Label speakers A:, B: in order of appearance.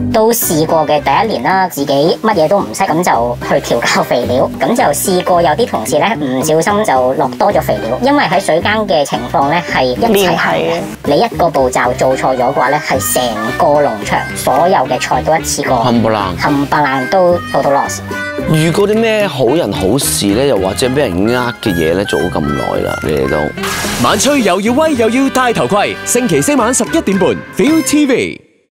A: 都試過嘅。第一年啦，自己乜嘢都唔識，咁就去調校肥料，咁就試過有啲同事咧唔小心就落多咗肥料，因為喺水耕嘅情況咧係一齊行嘅，你一個步驟做錯咗嘅話咧，係成個農場所有嘅菜都一次過冚唪唥都 total loss。
B: 遇過啲咩好人好事咧，又或者俾人呃嘅嘢咧，做咗咁耐啦，你哋都
C: 晚吹又要威又要戴頭盔，星期四晚11點半 ，Feel TV。